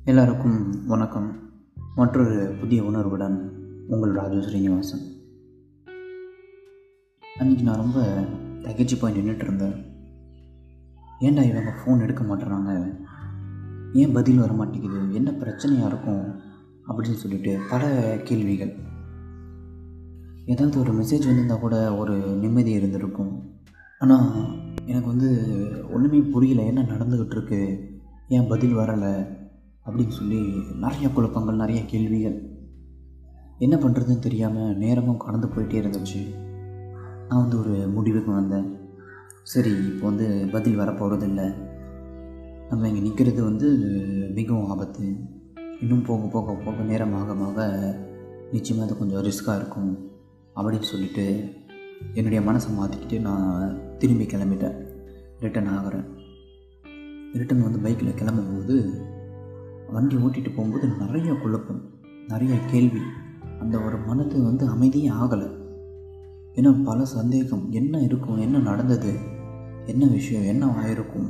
எல்லாருக்கும் வணக்கம். மற்றொரு புதிய உணர்வுடன் உங்கள் ராஜு ஸ்ரீனிவாசன். அன்றைக்கி நான் ரொம்ப தகைச்சு போய் நின்றுட்டு இருந்தேன். ஏன்டா இவங்க ஃபோன் எடுக்க மாட்டேறாங்க, ஏன் பதில் வர மாட்டேங்குது, என்ன பிரச்சனையாக இருக்கும் அப்படின்னு சொல்லிட்டு பல கேள்விகள். ஏதாவது ஒரு மெசேஜ் வந்திருந்தால் கூட ஒரு நிம்மதி இருந்திருக்கும். ஆனால் எனக்கு ஒன்றுமே புரியல, என்ன நடந்துக்கிட்டு இருக்கு, ஏன் பதில் வரலை அப்படின்னு சொல்லி நிறைய குழப்பங்கள், நிறைய கேள்விகள். என்ன பண்ணுறதுன்னு தெரியாமல் நேரமும் கடந்து போயிட்டே இருந்துச்சு. நான் ஒரு முடிவுக்கு வந்தேன். சரி, இப்போ பதில் வரப்போகிறதில்லை, நம்ம இங்கே நிற்கிறது மிகவும் ஆபத்து. இன்னும் போக போக போக நேரம் ஆக நிச்சயமாக அது கொஞ்சம் ரிஸ்க்காக இருக்கும் அப்படின்னு சொல்லிட்டு என்னுடைய மனசை மாற்றிக்கிட்டு நான் திரும்பி கிளம்பிட்டேன். ரிட்டன் ஆகிறேன். ரிட்டன் பைக்கில் கிளம்பும்போது வண்டி ஓட்டிகிட்டு போகும்போது நிறைய குழப்பம், நிறைய கேள்வி. அந்த ஒரு மனது அமைதியே ஆகலை. ஏன்னா பல சந்தேகம், என்ன இருக்கும், என்ன நடந்தது, என்ன விஷயம், என்ன ஆயிருக்கும்,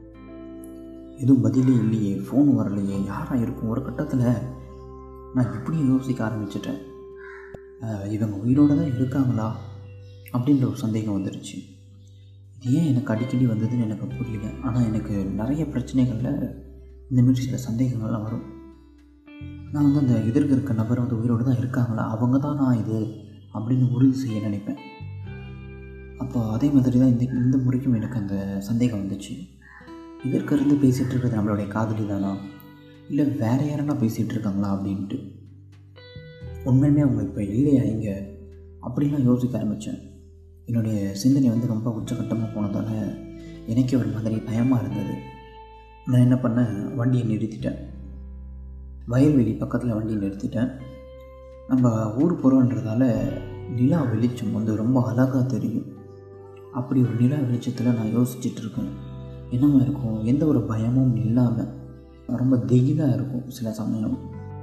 எதுவும் பதிலே இல்லையே, ஃபோன் வரலையே, யாராக இருக்கும். ஒரு கட்டத்தில் நான் இப்படியும் யோசிக்க ஆரம்பிச்சிட்டேன், இவங்க உயிரோடு தான் இருக்காங்களா அப்படின்ற ஒரு சந்தேகம் வந்துடுச்சு. இது ஏன் எனக்கு அடிக்கடி வந்ததுன்னு எனக்கு புரியல. ஆனால் எனக்கு நிறைய பிரச்சனைகளில் இந்தமாரி சில சந்தேகங்கள்லாம் வரும். நான் அந்த எதிர்க்க இருக்க நபர் உயிரோடு தான் இருக்காங்களா, அவங்க தான் நான் இது அப்படின்னு உறுதி செய்ய நினைப்பேன். அப்போ அதே மாதிரி தான் இந்த முறைக்கும் எனக்கு அந்த சந்தேகம் வந்துச்சு. இதற்கு இருந்து பேசிகிட்டு இருக்கிறது நம்மளுடைய காதலி தானா, இல்லை வேறு யாரன்னா பேசிகிட்டு இருக்காங்களா அப்படின்ட்டு. உண்மையுமே அவங்க இப்போ இல்லையா இங்கே அப்படின்லாம் யோசிக்க ஆரம்பித்தேன். என்னுடைய சிந்தனை ரொம்ப உச்சகட்டமாக போனதால் எனக்கே ஒரு மாதிரி பயமாக இருந்தது. நான் என்ன பண்ணேன், வண்டியை நிறுத்திட்டேன். வயல்வெளி பக்கத்தில் வண்டியை நிறுத்திட்டேன். நம்ம ஊர் போகிறோன்றதால நிலா வெளிச்சம் ரொம்ப அழகாக தெரியும். அப்படி ஒரு நிலா வெளிச்சத்தில் நான் யோசிச்சுட்ருக்கேன், என்னமா இருக்கும், எந்த ஒரு பயமும் இல்லாமல் ரொம்ப திகிலாக இருக்கும். சில சமயம்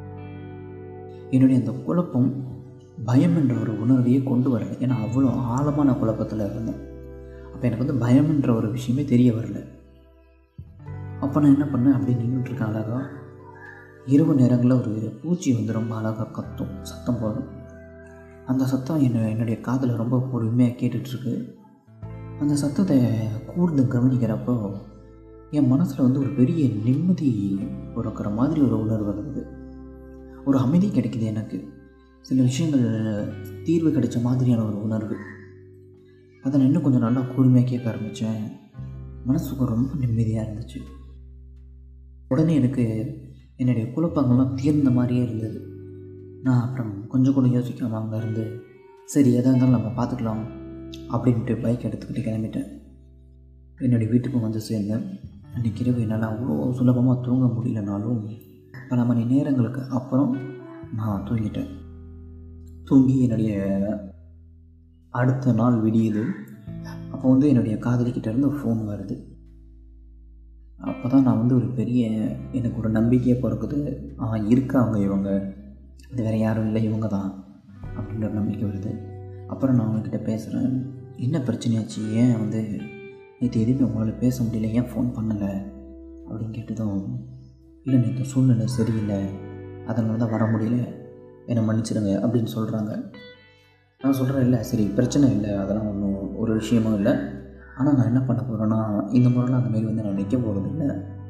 என்னுடைய அந்த குழப்பம் பயம் என்ற ஒரு உணர்வையே கொண்டு வரலை. ஏன்னா அவ்வளோ ஆழமான குழப்பத்தில் இருந்தேன். அப்போ எனக்கு பயம் என்ற ஒரு விஷயமே தெரிய வரல. அப்போ நான் என்ன பண்ணேன், அப்படி நின்றுட்டுருக்கேன். அழகாக இரவு நேரங்களில் ஒரு பூச்சி ரொம்ப அழகாக கத்தும், சத்தம் போடும். அந்த சத்தம் என்னுடைய காதில் ரொம்ப பொறுமையாக கேட்டுட்ருக்கு. அந்த சத்தத்தை கூர்ந்து கவனிக்கிறப்போ என் மனசில் ஒரு பெரிய நிம்மதி பிறக்கிற மாதிரி ஒரு உணர்வு வருது. ஒரு அமைதி கிடைக்குது எனக்கு. சில விஷயங்கள் தீர்வு கிடைச்ச மாதிரியான ஒரு உணர்வு. அதை நான் இன்னும் கொஞ்சம் நல்லா கூர்மையாக கேட்க ஆரம்பித்தேன். மனசுக்கு ரொம்ப நிம்மதியாக இருந்துச்சு. உடனே எனக்கு என்னுடைய குழப்பங்கள்லாம் தீர்ந்த மாதிரியே இருந்தது. நான் அப்புறம் கொஞ்சம் கூட யோசிக்காமல் அங்கேருந்து சரி எதாக இருந்தாலும் நம்ம பார்த்துக்கலாம் அப்படின்ட்டு பைக் எடுத்துக்கிட்டு கிளம்பிட்டேன். என்னுடைய வீட்டுக்கும் சேர்ந்தேன். அன்றைக்கி இரவு என்னால் அவ்வளோ சுலபமாக தூங்க முடியலனாலும் பல மணி நேரங்களுக்கு அப்புறம் நான் தூங்கிட்டேன். தூங்கி என்னுடைய அடுத்த நாள் விடியுது. அப்போ என்னுடைய காதலிக்கிட்டேருந்து ஃபோன் வருது. அப்போ தான் நான் ஒரு பெரிய எனக்கு ஒரு நம்பிக்கையை பிறக்குது. இருக்காங்க இவங்க, அது வேறு யாரும் இல்லை, இவங்க தான் அப்படின்ற ஒரு நம்பிக்கை வருது. அப்புறம் நான் அவங்கக்கிட்ட பேசுகிறேன், என்ன பிரச்சனையாச்சு, ஏன் நேற்று எதுவுமே உங்களால் பேச முடியல, ஏன் ஃபோன் பண்ணலை அப்படின்னு கேட்டதும், இல்லை நேற்று சூழ்நிலை சரியில்லை, அதனால தான் வர முடியல, என்னை மன்னிச்சிடுங்க அப்படின்னு சொல்கிறாங்க. நான் சொல்கிறேன், இல்லை சரி பிரச்சனை இல்லை, அதெல்லாம் ஒன்றும் ஒரு விஷயமும் இல்லை. ஆனால் நான் என்ன பண்ண போகிறேன்னா, இந்த முறைலாம் அந்தமாரி நான் நிற்க போகிறது இல்லை.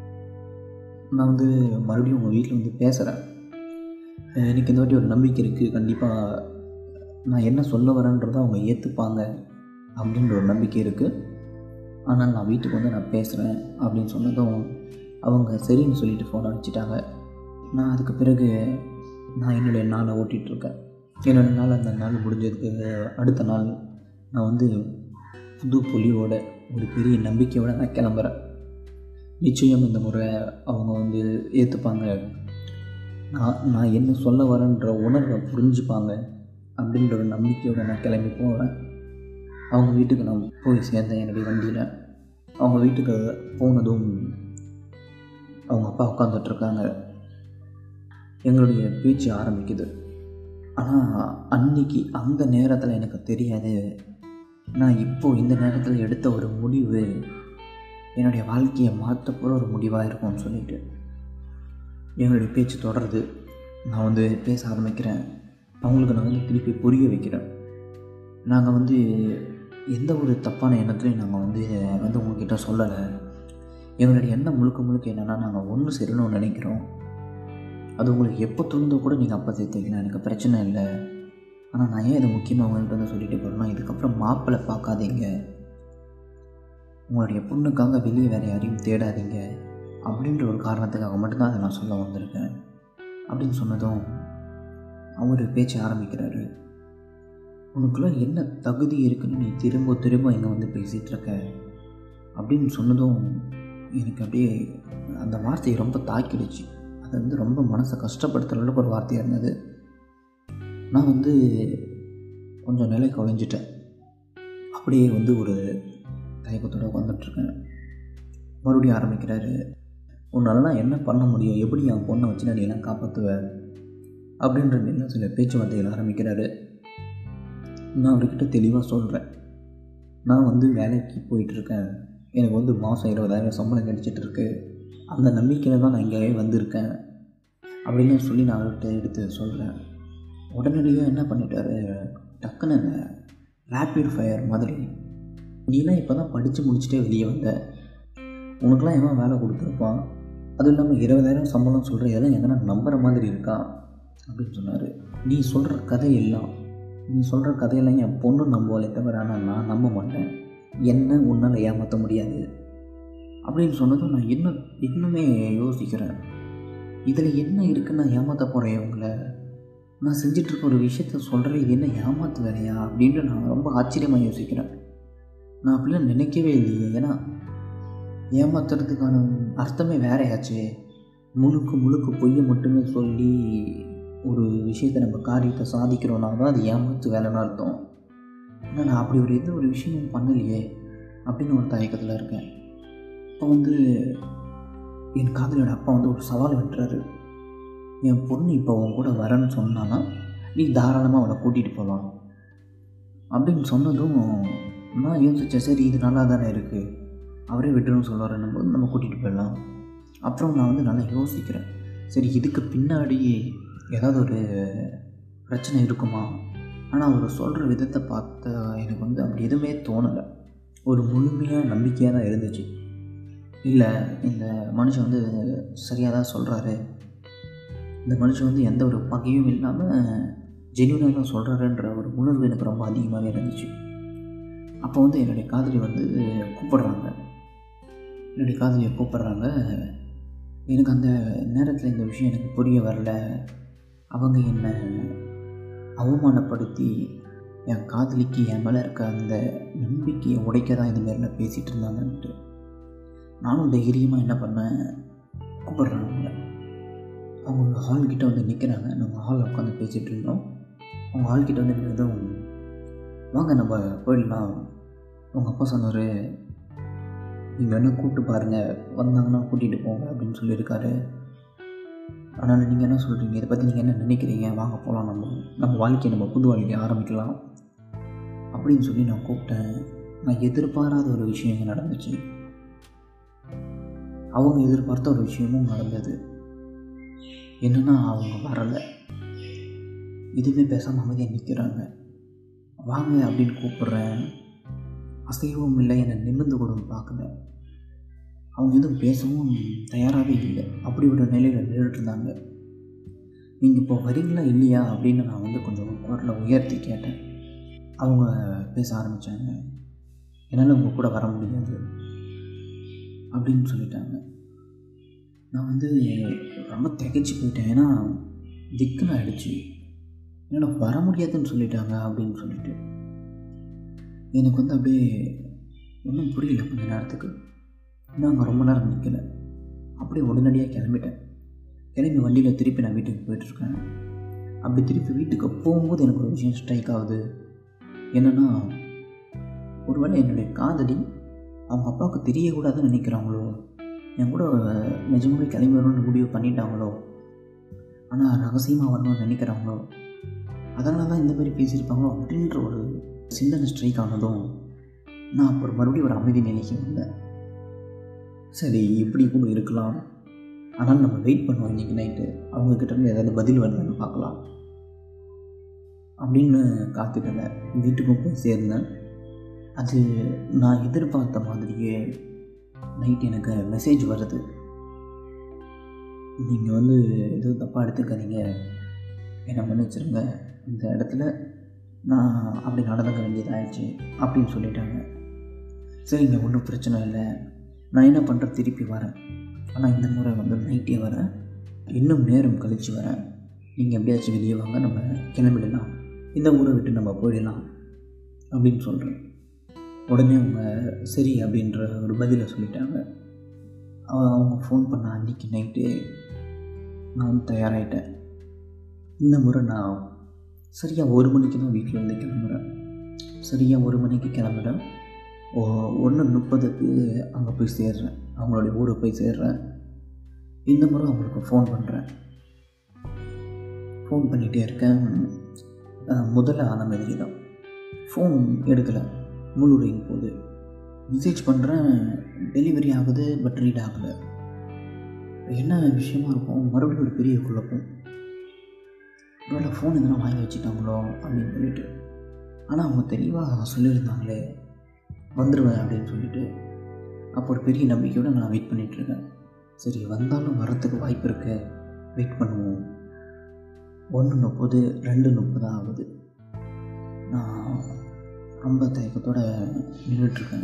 நான் மறுபடியும் உங்கள் வீட்டில் பேசுகிறேன். எனக்கு இந்த வாட்டி ஒரு நம்பிக்கை இருக்குது, கண்டிப்பாக நான் என்ன சொல்ல வரேன்றதை அவங்க ஏற்றுப்பாங்க அப்படின்ற ஒரு நம்பிக்கை இருக்குது. ஆனால் நான் வீட்டுக்கு நான் பேசுகிறேன் அப்படின்னு சொன்னதும் அவங்க சரின்னு சொல்லிவிட்டு ஃபோனை வச்சுட்டாங்க. நான் அதுக்கு பிறகு நான் என்னுடைய நாளை ஓட்டிகிட்ருக்கேன். என்னுடைய நாள் அந்த நாள் முடிஞ்சதுக்கு அடுத்த நாள் நான் புது பொலிவோட ஒரு பெரிய நம்பிக்கையோடு நான் கிளம்புறேன். நிச்சயம் இந்த முறை அவங்க ஏற்றுப்பாங்க, நான் என்ன சொல்ல வரேன்ற உணர்வை புரிஞ்சுப்பாங்க அப்படின்ற ஒரு நம்பிக்கையோடு நான் கிளம்பி போகிறேன். அவங்க வீட்டுக்கு நான் போய் சேர்ந்தேன் என்னுடைய வண்டியில். அவங்க வீட்டுக்கு போனதும் அவங்க அப்பா உட்காந்துட்ருக்காங்க. எங்களுடைய பேச்சு ஆரம்பிக்குது. ஆனால் அன்றைக்கி அந்த நேரத்தில் எனக்கு தெரியாது, நான் இப்போது இந்த நேரத்தில் எடுத்த ஒரு முடிவு என்னுடைய வாழ்க்கையை மாற்ற போகிற ஒரு முடிவாக இருக்கும்னு சொல்லிட்டு எங்களுடைய பேச்சு தொடருது. நான் வந்து பேச ஆரம்பிக்கிறேன். அவங்களுக்கு நான் வந்து திருப்பி புரிய வைக்கிறேன். நாங்கள் வந்து எந்த ஒரு தப்பான எண்ணத்துலையும் நாங்கள் வந்து உங்கள்கிட்ட சொல்லலை. எங்களுடைய எண்ணம் முழுக்க முழுக்க என்னென்னா, நாங்கள் ஒன்று சேரணும்னு நினைக்கிறோம். அது உங்களுக்கு எப்போ தோணுதோ கூட நீங்கள் அப்போ சேர்த்துக்கலாம், எனக்கு பிரச்சனை இல்லை. ஆனால் நான் ஏன் இதை முக்கியமாக உங்கள்கிட்ட வந்து சொல்லிட்டு போகிறேன்னா, இதுக்கப்புறம் மாப்பிள்ளை பார்க்காதீங்க, உங்களுடைய பொண்ணுக்காக வெளியே வேறு யாரையும் தேடாதீங்க அப்படின்ற ஒரு காரணத்துக்காக மட்டும்தான் அதை நான் சொல்ல வந்திருக்கேன் அப்படின்னு சொன்னதும் அவர் பேச்ச ஆரம்பிக்கிறாரு. உனக்குள்ள என்ன தகுதி இருக்குன்னு நீ திரும்ப திரும்ப இங்கே வந்து பேசிகிட்டு இருக்க அப்படின்னு சொன்னதும் எனக்கு அப்படியே அந்த வார்த்தையை ரொம்ப தாக்கிடுச்சு. அது வந்து ரொம்ப மனசை கஷ்டப்படுத்துகிற அளவுக்கு ஒரு வார்த்தையாக இருந்தது. நான் வந்து கொஞ்சம் நிலை குறைஞ்சிட்டேன். அப்படியே வந்து ஒரு தயக்கத்தோடு உட்காந்துட்ருக்கேன். மறுபடியும் ஆரம்பிக்கிறாரு. உன்னாலலாம் என்ன பண்ண முடியும், எப்படி என் பொண்ணை வச்சு நீ எல்லாம் காப்பாற்றுவ அப்படின்ற இன்னும் சில பேச்சுவார்த்தைகள் ஆரம்பிக்கிறாரு. நான் அவர்கிட்ட தெளிவாக சொல்கிறேன், நான் வந்து வேலைக்கு போயிட்டுருக்கேன், எனக்கு வந்து மாதம் 20,000 சம்பளம் கிடைச்சிட்ருக்கு, அந்த நம்பிக்கையில் தான் நான் இங்கே வந்திருக்கேன் அப்படின்னு சொல்லி நான் அவர்கிட்ட எடுத்து சொல்கிறேன். உடனடியாக என்ன பண்ணிட்டாரு, டக்குன்னு அந்த ரேப்பிட் ஃபயர் மாதிரி, நீலாம் இப்போ தான் படித்து முடிச்சுட்டே வெளியே வந்த, உனக்குலாம் எவன் வேலை கொடுத்துருப்பான், அதுவும் இல்லாமல் 20,000 சம்பளம் சொல்கிற இதெல்லாம் எங்கன்னா நம்புகிற மாதிரி இருக்கா அப்படின்னு சொன்னார். நீ சொல்கிற கதையெல்லாம் என் பொண்ணு நம்புவாளே தவிர, ஆனால் நான் நம்ப மாட்டேன், என்ன உன்னால் ஏமாற்ற முடியாது அப்படின்னு சொன்னதும் நான் இன்னுமே யோசிக்கிறேன். இதில் என்ன இருக்குன்னு நான் ஏமாற்ற போகிறேன் இவங்களை, நான் செஞ்சிட்ருக்க ஒரு விஷயத்த சொல்கிறேன், இது என்ன ஏமாற்று வேலையா அப்படின்ட்டு நான் ரொம்ப ஆச்சரியமாக யோசிக்கிறேன். நான் அப்படிலாம் நினைக்கவே இல்லையே. ஏன்னா ஏமாத்துறதுக்கான அர்த்தமே வேறையாச்சு. முழுக்க பொய்யை மட்டுமே சொல்லி ஒரு விஷயத்தை நம்ம காரியத்தை சாதிக்கிறோன்னா தான் அது ஏமாத்து வேலைன்னு அர்த்தம். ஆனால் நான் அப்படி ஒரு விஷயம் பண்ணலையே அப்படின்னு ஒரு தயக்கத்தில் இருக்கேன். இப்போ வந்து என் காதலியோட அப்பா வந்து ஒரு சவால் விட்டுறாரு. என் பொண்ணு இப்போ உன் கூட வரேன்னு சொன்னான்னா நீ தாராளமாக அவளை கூட்டிகிட்டு போகலாம் அப்படின்னு சொன்னதும் நான் யோசித்தேன், சரி இது நல்லா தானே இருக்குது, அவரே விட்டுருன்னு சொல்லுவாருன்னும் போது நம்ம கூட்டிகிட்டு போயிடலாம். அப்புறம் நான் வந்து நல்லா யோசிக்கிறேன், சரி இதுக்கு பின்னாடி ஏதாவது ஒரு பிரச்சனை இருக்குமா? ஆனால் அவர் சொல்கிற விதத்தை பார்த்தா எனக்கு வந்து அப்படி எதுவுமே தோணலை. ஒரு முழுமையாக நம்பிக்கையாக தான் இருந்துச்சு. இல்லை, இந்த மனுஷன் வந்து சரியாக தான் சொல்கிறாரு, இந்த மனுஷன் வந்து எந்த ஒரு பகையும் இல்லாமல் ஜென்யூனாக தான் சொல்கிறாருன்ற ஒரு உணர்வு எனக்கு ரொம்ப அதிகமாகவே இருந்துச்சு. அப்போ வந்து என்னுடைய காதலி வந்து கூப்பிட்றாங்க. எனக்கு அந்த நேரத்தில் இந்த விஷயம் எனக்கு புரிய வரல. அவங்க என்னை அவமானப்படுத்தி என் காதலிக்கு என் மேலே இருக்க அந்த நம்பிக்கையை உடைக்க தான் இந்த மாதிரிலாம் பேசிகிட்டு இருந்தாங்கன்ட்டு நானும் தைரியமாக என்ன பண்ணேன், கூப்பிட்றாங்க. அவங்க ஹால்கிட்ட வந்து நிற்கிறாங்க. நாங்கள் ஹாலில் உட்காந்து பேசிகிட்டு இருந்தோம். அவங்க ஹால்கிட்ட வந்து நின்றதும், வாங்க நம்ம போயிடலாம், உங்கள் அப்பா சொன்னார், நீங்கள் என்ன கூப்பிட்டு பாருங்கள், வந்தாங்கன்னா கூட்டிகிட்டு போங்க அப்படின்னு சொல்லியிருக்காரு. அதனால் நீங்கள் என்ன சொல்கிறீங்க, இதை பற்றி நீங்கள் என்ன நினைக்கிறீங்க, வாங்க போகலாம், நம்ம வாழ்க்கையை நம்ம புது வாழ்க்கையை ஆரம்பிக்கலாம் அப்படின்னு சொல்லி நான் கூப்பிட்டேன். நான் எதிர்பாராத ஒரு விஷயம் நடந்துச்சு. அவங்க எதிர்பார்த்த ஒரு விஷயமும் நடந்தது. என்னென்னா, அவங்க வரலை, எதுவுமே பேசாமல் அமைதியாக நிற்கிறாங்க. வாங்க அப்படின்னு கூப்பிட்றேன், அசையவும் இல்லை, என்னை நிமிர்ந்து கூட பார்க்கல. அவங்க எதுவும் பேசவும் தயாராகவே இல்லை. அப்படி ஒரு நிலையில் நின்றுட்டு இருந்தாங்க. நீங்கள் இப்போ வரீங்களா இல்லையா அப்படின்னு நான் வந்து கொஞ்சம் குரலை உயர்த்தி கேட்டேன். அவங்க பேச ஆரம்பித்தாங்க. என்னால் உங்கள் கூட வர முடியாது அப்படின்னு சொல்லிட்டாங்க. நான் வந்து ரொம்ப திகைச்சு போயிட்டேன். ஏன்னா திக்குன்னு ஆகிடுச்சு. என்னடா வர முடியாதுன்னு சொல்லிட்டாங்க அப்படின்னு சொல்லிட்டு எனக்கு வந்து அப்படியே ஒன்றும் புரியல. கொஞ்ச நேரத்துக்கு நாங்கள் ரொம்ப நேரம் நிற்கலை. அப்படியே உடனடியாக கிளம்பிட்டேன். கிளம்பி வண்டியில் திருப்பி நான் வீட்டுக்கு போயிட்டுருக்கேன். அப்படி திருப்பி வீட்டுக்கு போகும்போது எனக்கு ஒரு விஷயம் ஸ்ட்ரைக் ஆகுது. என்னென்னா, ஒருவேளை என்னுடைய காதலி அவங்க அப்பாவுக்கு தெரியக்கூடாதுன்னு நினைக்கிறாங்களோ, என் கூட நிஜமாவே கிளம்பி வரணும்னு முடிவு பண்ணிட்டாங்களோ, ஆனால் ரகசியமாக வரணும்னு நினைக்கிறாங்களோ, அதனால தான் இந்த மாதிரி பேசியிருப்பாங்களோ அப்படின்ற ஒரு சிந்தனை ஸ்ட்ரைக் ஆனதும் நான் அப்புறம் மறுபடியும் ஒரு அமைதி நிலைக்கு வந்தேன். சரி, இப்படி கூட இருக்கலாம், ஆனால் நம்ம வெயிட் பண்ணுவோம் இன்றைக்கி நைட்டு, அவங்கக்கிட்டேருந்து ஏதாவது பதில் வருதுன்னு பார்க்கலாம் அப்படின்னு காத்துக்கிட்டேன். வீட்டுக்கும் போய் சேர்ந்தேன். அது நான் எதிர்பார்த்த மாதிரியே நைட் எனக்கு மெசேஜ் வருது. நீங்கள் எதுவும் தப்பாக எடுத்துக்காதீங்க, என்னை மன்னிச்சிருங்க, இந்த இடத்துல நான் அப்படி நடந்துக்க வேண்டியதாகிடுச்சு அப்படின்னு சொல்லிட்டாங்க. சரிங்க, ஒன்றும் பிரச்சனை இல்லை, நான் என்ன பண்ணுறேன், திருப்பி வரேன். ஆனால் இந்த முறை நைட்டே வரேன், இன்னும் நேரம் கழித்து வரேன். நீங்கள் எப்படியாச்சும் வெளியே வாங்க, நம்ம கிளம்பிடலாம், இந்த ஊரை விட்டு நம்ம போயிடலாம் அப்படின்னு சொல்கிறேன். உடனே அவங்க சரி அப்படின்ற ஒரு பதிலை சொல்லிட்டாங்க. அவங்க ஃபோன் பண்ண அன்றைக்கி நைட்டு நான் தயாராகிட்டேன். இந்த முறை நான் சரியாக 1 மணிக்கு தான் வீட்டிலேருந்து கிளம்புறேன். சரியாக 1 மணிக்கு கிளம்புறேன். 1:30க்கு அங்கே போய் சேர்றேன், அவங்களுடைய ஊரை போய் சேர்றேன். இந்த முறை அவங்களுக்கு ஃபோன் பண்ணுறேன். ஃபோன் பண்ணிகிட்டே இருக்கேன். முதல்ல ஆன மாதிரி தான், ஃபோன் எடுக்கலை, முழு ரிங் போகுது. மெசேஜ் பண்ணுறேன், டெலிவரி ஆகுது, பட் ரீட் ஆகலை. என்ன விஷயமா இருக்கும், மறுபடியும் ஒரு பெரிய குழப்பம். ஒருவேளை ஃபோன் இதெல்லாம் வாங்கி வச்சுட்டாங்களோ அப்படின்னு சொல்லிட்டு. ஆனால் அவங்க தெளிவாக சொல்லியிருந்தாங்களே வந்துடுவேன் அப்படின்னு சொல்லிட்டு. அப்போ ஒரு பெரிய நம்பிக்கையோடு நான் வெயிட் பண்ணிகிட்ருக்கேன். சரி, வந்தாலும் வரத்துக்கு வாய்ப்பு இருக்குது, வெயிட் பண்ணுவோம். 1:30, 2:30 ஆகுது. நான் ரொம்ப தயக்கத்தோடு நின்றுட்டுருக்கேன்.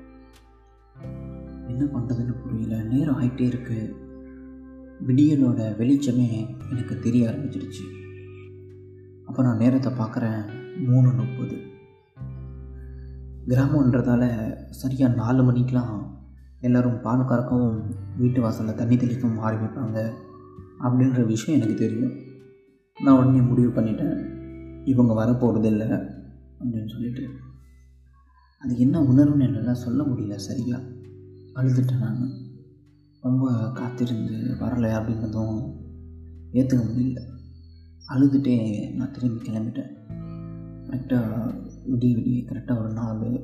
என்ன பண்ணுறதுன்னு புரியல. நேரம் ஆகிட்டே இருக்குது. விடியலோட வெளிச்சமே எனக்கு தெரிய ஆரம்பிச்சிடுச்சு. அப்போ நான் நேரத்தை பார்க்குறேன், 3:30. கிராமன்றதால சரியாக 4 மணிக்கெலாம் எல்லோரும் பால் கறக்கவும் வீட்டு வாசலில் தண்ணி தெளிக்கவும் ஆரம்பிப்பாங்க அப்படின்ற விஷயம் எனக்கு தெரியும். நான் உடனே முடிவு பண்ணிட்டேன், இவங்க வரப்போகிறதில்லை அப்படின்னு சொல்லிட்டு. அது என்ன உணர்வுன்னு என்னால் சொல்ல முடியல. சரியாக அழுதுட்டேன். நான் ரொம்ப காத்திருந்து வரலை அப்படின்றதும் ஏற்றுக்க முடியல. அழுதுகிட்டே நான் திரும்பி கிளம்பிட்டேன். கரெக்டாக விடிய கரெக்டாக ஒரு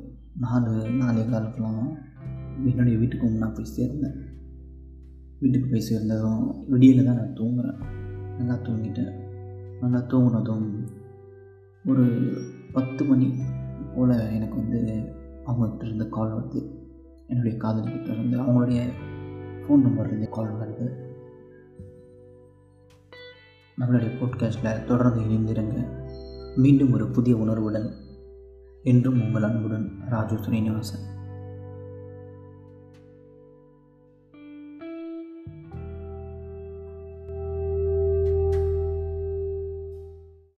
4:45 என்னுடைய வீட்டுக்கு நான் போய் சேர்ந்தேன். வீட்டுக்கு போய் சேர்ந்ததும் விடியலில் தான் நான் தூங்குறேன். நல்லா தூங்கிட்டேன். நல்லா தூங்கினதும் ஒரு 10 மணி போல் எனக்கு அவங்கக்கிட்ட இருந்து கால் வருது. என்னுடைய காதலிக்கிட்ட இருந்து அவங்களுடைய ஃபோன் நம்பர்லேருந்து கால் வருது. நம்மளுடைய பாட்காஸ்ட்டில் தொடர்ந்து இணைந்திருங்க. மீண்டும் ஒரு புதிய உணர்வுடன் என்றும் உங்கள் அன்புடன் ராஜு ஸ்ரீனிவாசன்.